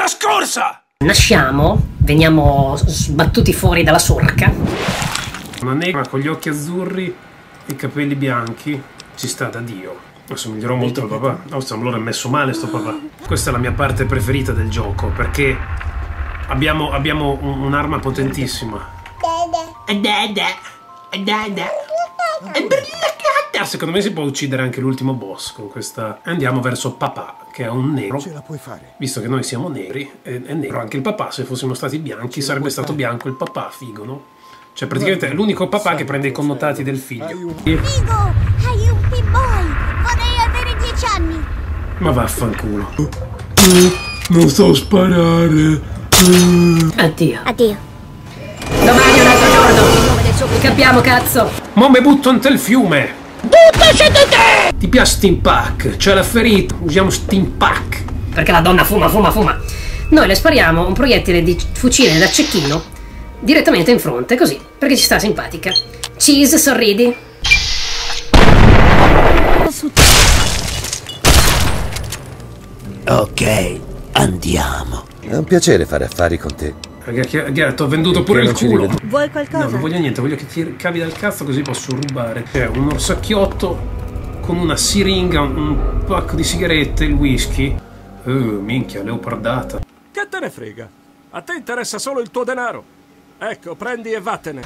vita scorsa! Nasciamo, veniamo sbattuti fuori dalla sorca. Una negra con gli occhi azzurri e i capelli bianchi. Ci sta da Dio. Assomiglierò molto al papà. Allora è messo male sto papà. Questa è la mia parte preferita del gioco, perché abbiamo un'arma potentissima. Secondo me si può uccidere anche l'ultimo boss con questa. Andiamo verso papà, che è un nero. Ce la puoi fare. Visto che noi siamo neri, è nero anche il papà. Se fossimo stati bianchi sarebbe stato bianco il papà, figo, no? Cioè praticamente è l'unico papà che prende i connotati del figlio. Figo, hai un Pip-Boy. Vorrei avere 10 anni. Ma vaffanculo. Non so sparare. Addio. Addio. Domani è un altro giorno. Capiamo, cazzo. Mo me butto ante il fiume. Buttaci te! Ti piace Steam Pack? C'è la ferita. Usiamo Steam Pack. Perché la donna fuma. Noi le spariamo un proiettile di fucile da cecchino direttamente in fronte, così, perché ci sta simpatica. Cheese, sorridi. Ok, andiamo. È un piacere fare affari con te. Ti ho venduto pure il culo. Vuoi qualcosa? No, non voglio niente, voglio che ti cavi dal cazzo così posso rubare. C'è un orsacchiotto con una siringa, un pacco di sigarette, il whisky. Minchia, leopardata. Che te ne frega? A te interessa solo il tuo denaro. Ecco, prendi e vattene.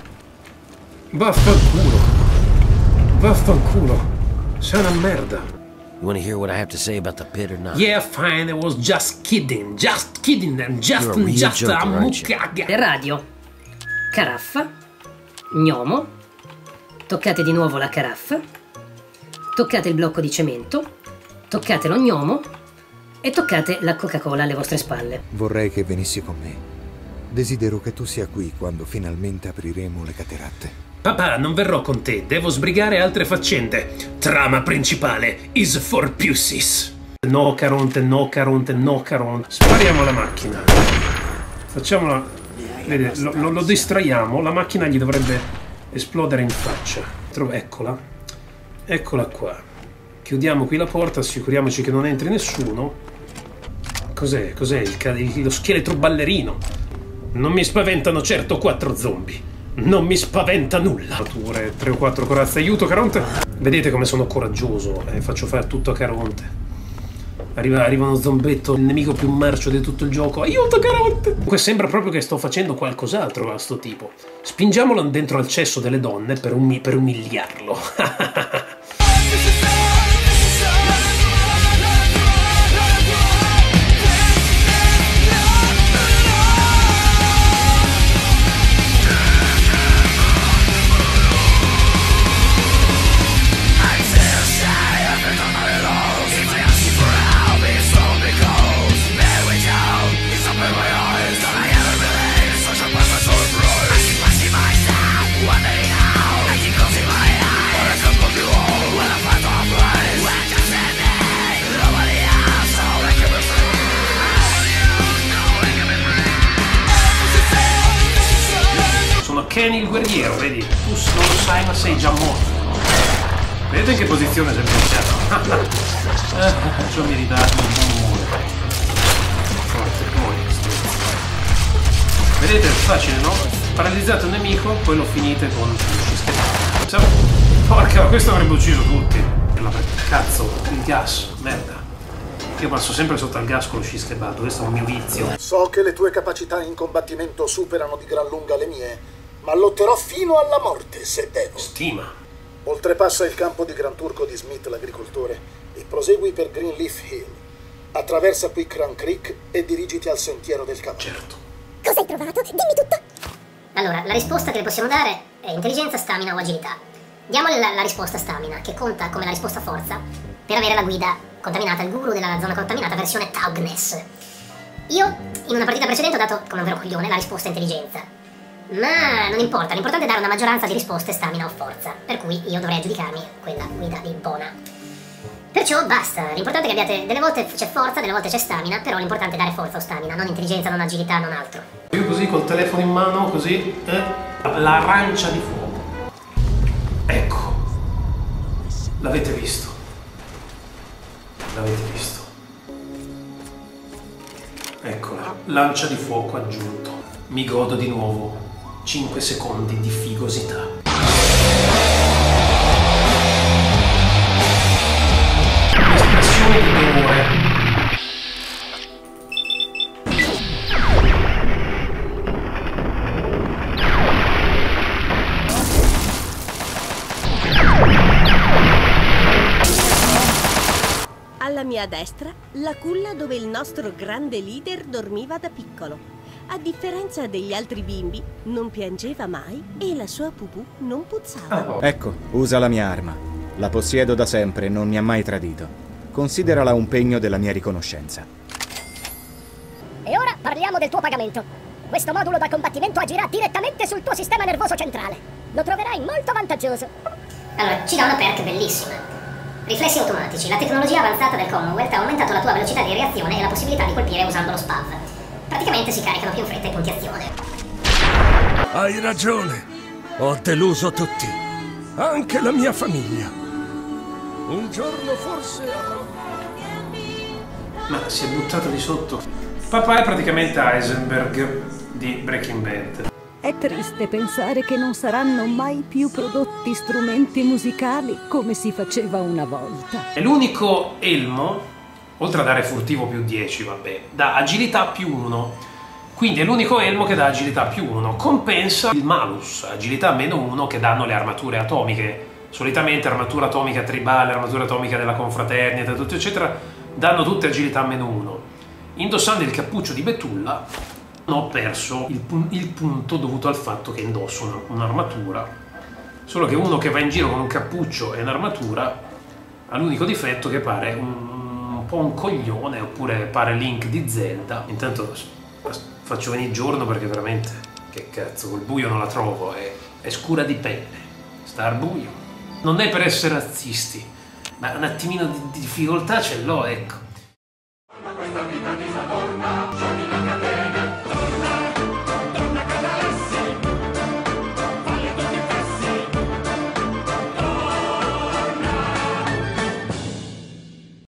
Vaffanculo. Sei una merda. You want to hear what I have to say about the pit or not? Yeah, fine, I was just kidding, and just You're a real joker, a aren't you? muccaga. Radio. Caraffa. Gnomo. Toccate di nuovo la caraffa. Toccate il blocco di cemento. Toccate lo gnomo. E toccate la Coca-Cola alle vostre spalle. Vorrei che venissi con me. Desidero che tu sia qui quando finalmente apriremo le cateratte. Papà, non verrò con te, devo sbrigare altre faccende. Trama principale is for pussies. No Caronte. Spariamo alla macchina. Facciamola. Vede, lo distraiamo, la macchina gli dovrebbe esplodere in faccia. Eccola. Eccola qua. Chiudiamo qui la porta, assicuriamoci che non entri nessuno. Cos'è? Lo scheletro ballerino. Non mi spaventano certo 4 zombie. Non mi spaventa nulla. 3 o 4 corazze. Aiuto, Caronte. Vedete come sono coraggioso e faccio fare tutto a Caronte. Arriva uno zombetto, il nemico più marcio di tutto il gioco. Aiuto, Caronte. Comunque sembra proprio che sto facendo qualcos'altro a sto tipo. Spingiamolo dentro al cesso delle donne per umiliarlo. Kenny il guerriero, vedi? Tu non lo sai ma sei già morto. Vedete in che posizione sei bloccato? Ci ho meritato un buon muro. Forte, poi. Vedete, è facile, no? Paralizzate un nemico, poi lo finite con lo schiettato. Porca, questo avrebbe ucciso tutti. Cazzo, il gas, merda. Io passo sempre sotto al gas con lo scischebato, questo è un mio vizio. So che le tue capacità in combattimento superano di gran lunga le mie, ma lotterò fino alla morte se devo. Stima. Oltrepassa il campo di Gran Turco di Smith l'agricoltore e prosegui per Greenleaf Hill. Attraversa qui Cran Creek e dirigiti al sentiero del cavallo. Certo. Cosa hai trovato? Dimmi tutto. Allora, la risposta che le possiamo dare è intelligenza, stamina o agilità. Diamole la risposta stamina, che conta come la risposta forza, per avere la guida contaminata, il guru della zona contaminata versione Taugnes. Io, in una partita precedente, ho dato, come un vero coglione, la risposta intelligenza. Ma non importa, l'importante è dare una maggioranza di risposte stamina o forza, per cui io dovrei aggiudicarmi quella guida di buona. Perciò basta, l'importante è che abbiate, delle volte c'è forza, delle volte c'è stamina, però l'importante è dare forza o stamina, non intelligenza, non agilità, non altro. Io così col telefono in mano, così, l'arancia di fuoco. Ecco, l'avete visto. L'avete visto. Eccola, lancia di fuoco aggiunto. Mi godo di nuovo 5 secondi di figosità. Espressione di dolore. Alla mia destra, la culla dove il nostro grande leader dormiva da piccolo. A differenza degli altri bimbi, non piangeva mai e la sua pupù non puzzava. Ecco, usa la mia arma. La possiedo da sempre e non mi ha mai tradito. Considerala un pegno della mia riconoscenza. E ora parliamo del tuo pagamento. Questo modulo da combattimento agirà direttamente sul tuo sistema nervoso centrale. Lo troverai molto vantaggioso. Allora, ci dà una perk bellissima. Riflessi automatici. La tecnologia avanzata del Commonwealth ha aumentato la tua velocità di reazione e la possibilità di colpire usando lo SPAV. Praticamente si caricano più in fretta i punti azione. Hai ragione. Ho deluso tutti. Anche la mia famiglia. Un giorno forse avrò... Ma si è buttato di sotto. Papà è praticamente Heisenberg di Breaking Bad. È triste pensare che non saranno mai più prodotti strumenti musicali come si faceva una volta. È l'unico elmo, oltre a dare furtivo più 10, vabbè, dà agilità più 1. Quindi è l'unico elmo che dà agilità più 1. Compensa il malus, agilità meno 1, che danno le armature atomiche. Solitamente armatura atomica tribale, armatura atomica della confraternita, tutto eccetera, danno tutte agilità meno 1. Indossando il cappuccio di Betulla ho perso il punto dovuto al fatto che indosso un'armatura. Solo che uno che va in giro con un cappuccio e un'armatura ha l'unico difetto che pare un po' un coglione, oppure pare Link di Zelda. Intanto faccio venire giorno perché veramente, che cazzo, col buio non la trovo, è scura di pelle, sta al buio. Non è per essere razzisti, ma un attimino di difficoltà ce l'ho, ecco.